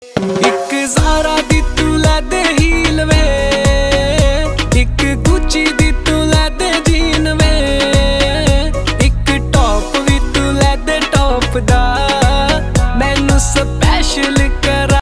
एक ज़ारा दी तू लै दे हील वे, एक गुची दी तू लै दे जीन वे, एक टॉप भी तू लै दे टॉप दा।